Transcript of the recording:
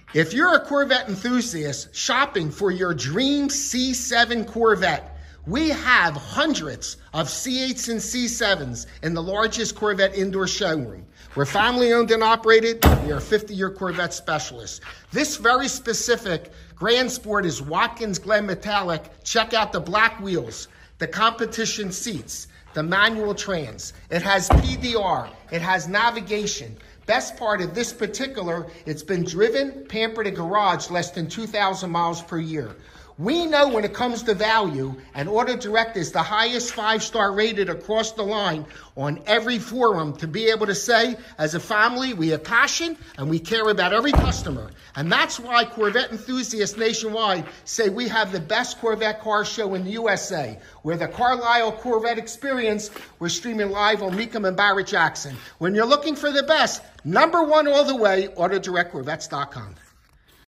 If you're a Corvette enthusiast shopping for your dream C7 Corvette, we have hundreds of C8s and C7s in the largest Corvette indoor showroom. We're family owned and operated. We are 50-year Corvette specialists. This very specific Grand Sport is Watkins Glen Metallic. Check out the black wheels, the competition seats, the manual trans. It has PDR. It has navigation. Best part of this particular, it's been driven, pampered, and garage less than 2,000 miles per year. We know when it comes to value, and Auto Direct is the highest 5-star rated across the line on every forum to be able to say, as a family, we have passion and we care about every customer. And that's why Corvette enthusiasts nationwide say we have the best Corvette car show in the USA. We're the Carlisle Corvette Experience. We're streaming live on Mecum and Barrett Jackson. When you're looking for the best, #1 all the way, AutoDirectCorvettes.com.